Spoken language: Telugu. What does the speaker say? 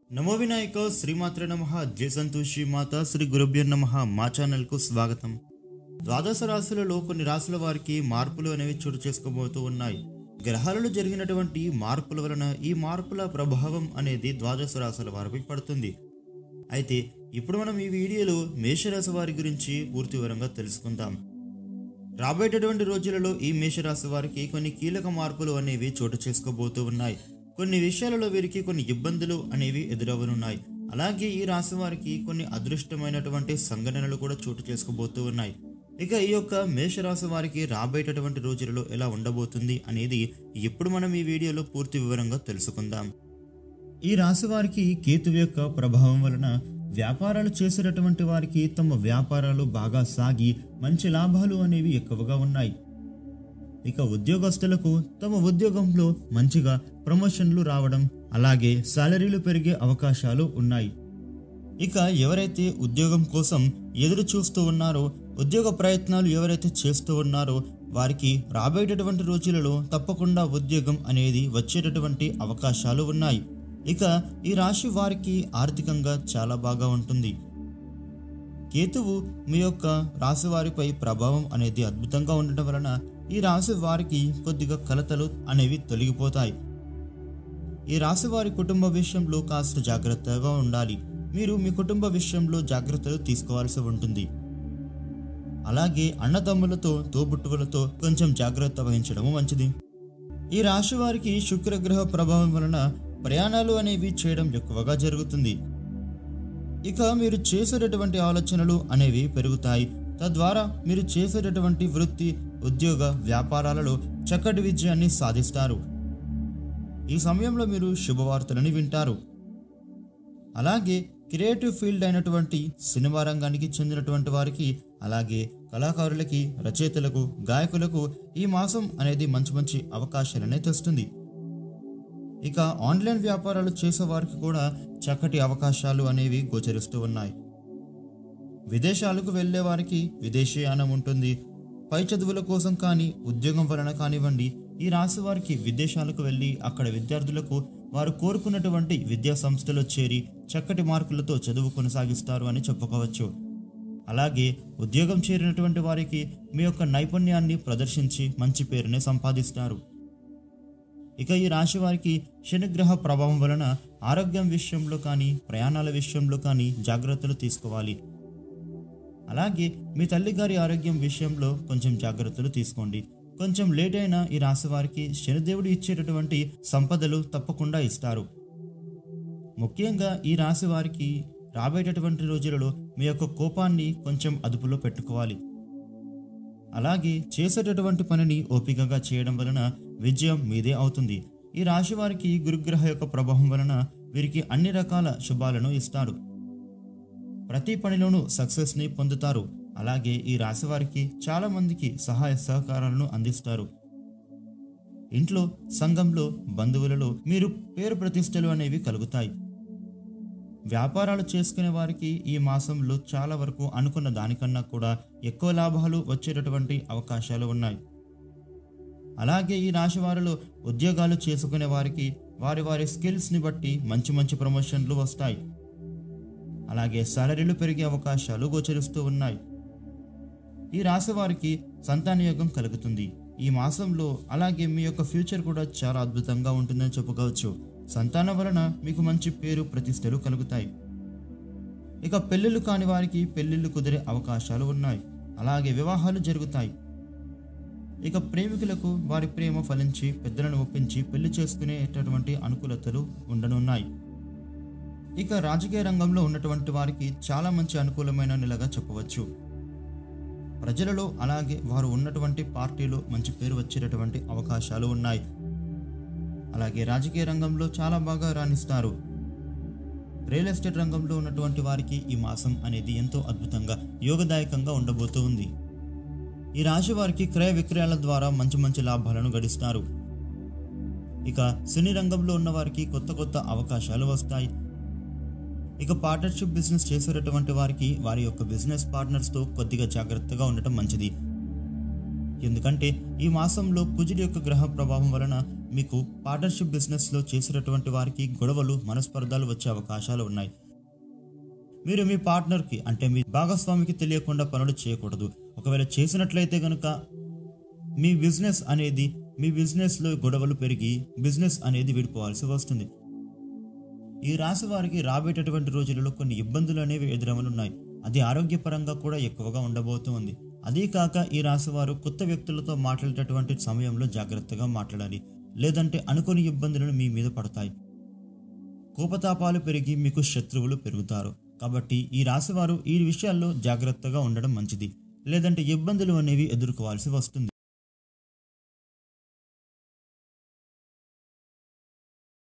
నమో వినాయక శ్రీమాత్రే నమః జయ సంతోషి మాత శ్రీ గురుభ్యో నమః మా ఛానల్కు స్వాగతం. ద్వాదశ రాశులలో కొన్ని రాశుల వారికి మార్పులు అనేవి చోటు చేసుకోబోతూ ఉన్నాయి. గ్రహాలలో జరిగినటువంటి మార్పుల వలన ఈ మార్పుల ప్రభావం అనేది ద్వాదశ రాశుల వారిపై పడుతుంది. అయితే ఇప్పుడు మనం ఈ వీడియోలో మేషరాశి వారి గురించి పూర్తి వివరంగా తెలుసుకుందాం. రాబోయేటటువంటి రోజులలో ఈ మేషరాశి వారికి కొన్ని కీలక మార్పులు అనేవి చోటు చేసుకోబోతూ ఉన్నాయి. కొన్ని విషయాలలో వీరికి కొన్ని ఇబ్బందులు అనేవి ఎదురవనున్నాయి. అలాగే ఈ రాశి వారికి కొన్ని అదృష్టమైనటువంటి సంఘటనలు కూడా చోటు చేసుకోబోతూ ఉన్నాయి. ఇక ఈ యొక్క మేషరాశి వారికి రాబోయేటటువంటి రోజులలో ఎలా ఉండబోతుంది అనేది ఇప్పుడు మనం ఈ వీడియోలో పూర్తి వివరంగా తెలుసుకుందాం. ఈ రాశి వారికి కేతువు యొక్క ప్రభావం వలన వ్యాపారాలు చేసేటటువంటి వారికి తమ వ్యాపారాలు బాగా సాగి మంచి లాభాలు అనేవి ఎక్కువగా ఉన్నాయి. ఇక ఉద్యోగస్తులకు తమ ఉద్యోగంలో మంచిగా ప్రమోషన్లు రావడం, అలాగే సాలరీలు పెరిగే అవకాశాలు ఉన్నాయి. ఇక ఎవరైతే ఉద్యోగం కోసం ఎదురు చూస్తూ ఉన్నారో, ఉద్యోగ ప్రయత్నాలు ఎవరైతే చేస్తూ ఉన్నారో వారికి రాబోయేటటువంటి రోజులలో తప్పకుండా ఉద్యోగం అనేది వచ్చేటటువంటి అవకాశాలు ఉన్నాయి. ఇక ఈ రాశి వారికి ఆర్థికంగా చాలా బాగా ఉంటుంది. కేతువు మీ యొక్క రాశి వారిపై ప్రభావం అనేది అద్భుతంగా ఉండటం వలన ఈ రాశి వారికి కొద్దిగా కలతలు అనేవి తొలగిపోతాయి. ఈ రాశి వారి కుటుంబ విషయంలో కాస్త జాగ్రత్తగా ఉండాలి. మీరు మీ కుటుంబ విషయంలో జాగ్రత్తలు తీసుకోవాల్సి ఉంటుంది. అలాగే అన్నదమ్ములతో, తోబుట్టువులతో కొంచెం జాగ్రత్త వహించడం మంచిది. ఈ రాశి వారికి శుక్రగ్రహ ప్రభావం వలన ప్రయాణాలు అనేవి చేయడం ఎక్కువగా జరుగుతుంది. ఇక మీరు చేసేటటువంటి ఆలోచనలు అనేవి పెరుగుతాయి. తద్వారా మీరు చేసేటటువంటి వృత్తి, ఉద్యోగ, వ్యాపారాలలో చక్కటి విజయాన్ని సాధిస్తారు. ఈ సమయంలో మీరు శుభవార్తలని వింటారు. అలాగే క్రియేటివ్ ఫీల్డ్ అయినటువంటి సినిమా రంగానికి చెందినటువంటి వారికి, అలాగే కళాకారులకి, రచయితలకు, గాయకులకు ఈ మాసం అనేది మంచి మంచి అవకాశాలనే తెస్తుంది. ఇక ఆన్లైన్ వ్యాపారాలు చేసే వారికి కూడా చక్కటి అవకాశాలు అనేవి గోచరిస్తూ ఉన్నాయి. విదేశాలకు వెళ్ళే వారికి విదేశీయానం ఉంటుంది. పై చదువుల కోసం కానీ, ఉద్యోగం వలన కానివ్వండి, ఈ రాశి వారికి విదేశాలకు వెళ్ళి అక్కడ విద్యార్థులకు వారు కోరుకున్నటువంటి విద్యా సంస్థలో చేరి చక్కటి మార్కులతో చదువు కొనసాగిస్తారు అని చెప్పుకోవచ్చు. అలాగే ఉద్యోగం చేరినటువంటి వారికి మీ యొక్క నైపుణ్యాన్ని ప్రదర్శించి మంచి పేరుని సంపాదిస్తారు. ఇక ఈ రాశి వారికి శనిగ్రహ ప్రభావం వలన ఆరోగ్యం విషయంలో కానీ, ప్రయాణాల విషయంలో కానీ జాగ్రత్తలు తీసుకోవాలి. అలాగే మీ తల్లిగారి ఆరోగ్యం విషయంలో కొంచెం జాగ్రత్తలు తీసుకోండి. కొంచెం లేట్ అయినా ఈ రాశి వారికి శనిదేవుడు ఇచ్చేటటువంటి సంపదలు తప్పకుండా ఇస్తారు. ముఖ్యంగా ఈ రాశి వారికి రాబోయేటటువంటి రోజులలో మీ యొక్క కోపాన్ని కొంచెం అదుపులో పెట్టుకోవాలి. అలాగే చేసేటటువంటి పనిని ఓపికగా చేయడం వలన విజయం మీదే అవుతుంది. ఈ రాశి వారికి గురుగ్రహ యొక్క ప్రభావం వలన వీరికి అన్ని రకాల శుభాలను ఇస్తారు. ప్రతి పనిలోనూ సక్సెస్ని పొందుతారు. అలాగే ఈ రాశి వారికి చాలా మందికి సహాయ సహకారాలను అందిస్తారు. ఇంట్లో, సంఘంలో, బంధువులలో మీరు పేరు ప్రతిష్టలు అనేవి కలుగుతాయి. వ్యాపారాలు చేసుకునే వారికి ఈ మాసంలో చాలా వరకు అనుకున్న దానికన్నా కూడా ఎక్కువ లాభాలు వచ్చేటటువంటి అవకాశాలు ఉన్నాయి. అలాగే ఈ రాశి వారిలో ఉద్యోగాలు చేసుకునే వారికి వారి వారి స్కిల్స్ని బట్టి మంచి మంచి ప్రమోషన్లు వస్తాయి. అలాగే సాలరీలు పెరిగే అవకాశాలు గోచరిస్తూ ఉన్నాయి. ఈ రాశి వారికి సంతానయోగం కలుగుతుంది ఈ మాసంలో. అలాగే మీ యొక్క ఫ్యూచర్ కూడా చాలా అద్భుతంగా ఉంటుందని చెప్పుకోవచ్చు. సంతానం వలన మీకు మంచి పేరు ప్రతిష్టలు కలుగుతాయి. ఇక పెళ్ళిళ్ళు కాని వారికి పెళ్ళిళ్ళు కుదిరే అవకాశాలు ఉన్నాయి. అలాగే వివాహాలు జరుగుతాయి. ఇక ప్రేమికులకు వారి ప్రేమ ఫలించి పెద్దలను ఒప్పించి పెళ్లి చేసుకునేటటువంటి అనుకూలతలు ఉండనున్నాయి. ఇక రాజకీయ రంగంలో ఉన్నటువంటి వారికి చాలా మంచి అనుకూలమైన నెలగా చెప్పవచ్చు. ప్రజలలో, అలాగే వారు ఉన్నటువంటి పార్టీలో మంచి పేరు వచ్చేటటువంటి అవకాశాలు ఉన్నాయి. అలాగే రాజకీయ రంగంలో చాలా బాగా రాణిస్తారు. రియల్ ఎస్టేట్ రంగంలో ఉన్నటువంటి వారికి ఈ మాసం అనేది ఎంతో అద్భుతంగా, యోగదాయకంగా ఉండబోతూ ఉంది. ఈ రాశి వారికి క్రయ విక్రయాల ద్వారా మంచి మంచి లాభాలను గడిస్తారు. ఇక సినీ రంగంలో ఉన్న వారికి కొత్త కొత్త అవకాశాలు వస్తాయి. ఇక పార్ట్నర్షిప్ బిజినెస్ చేసేటటువంటి వారికి వారి యొక్క బిజినెస్ పార్ట్నర్స్తో కొద్దిగా జాగ్రత్తగా ఉండటం మంచిది. ఎందుకంటే ఈ మాసంలో కుజుడి యొక్క గ్రహ ప్రభావం వలన మీకు పార్ట్నర్షిప్ బిజినెస్లో చేసినటువంటి వారికి గొడవలు, మనస్పర్ధాలు వచ్చే అవకాశాలు ఉన్నాయి. మీరు మీ పార్ట్నర్కి అంటే మీ భాగస్వామికి తెలియకుండా పనులు చేయకూడదు. ఒకవేళ చేసినట్లయితే కనుక మీ బిజినెస్లో గొడవలు పెరిగి బిజినెస్ అనేది విడిపోవాల్సి వస్తుంది. ఈ రాశి వారికి రాబోయేటటువంటి రోజులలో కొన్ని ఇబ్బందులు అనేవి ఎదురవనున్నాయి. అది ఆరోగ్యపరంగా కూడా ఎక్కువగా ఉండబోతుంది. అదే కాక ఈ రాశి వారు కొత్త వ్యక్తులతో మాట్లాడేటటువంటి సమయంలో జాగ్రత్తగా మాట్లాడాలి, లేదంటే అనుకోని ఇబ్బందులను మీ మీద పడతాయి. కోపతాపాలు పెరిగి మీకు శత్రువులు పెరుగుతారు. కాబట్టి ఈ రాశి వారు ఈ విషయాల్లో జాగ్రత్తగా ఉండడం మంచిది, లేదంటే ఇబ్బందులు అనేవి ఎదుర్కోవాల్సి వస్తుంది.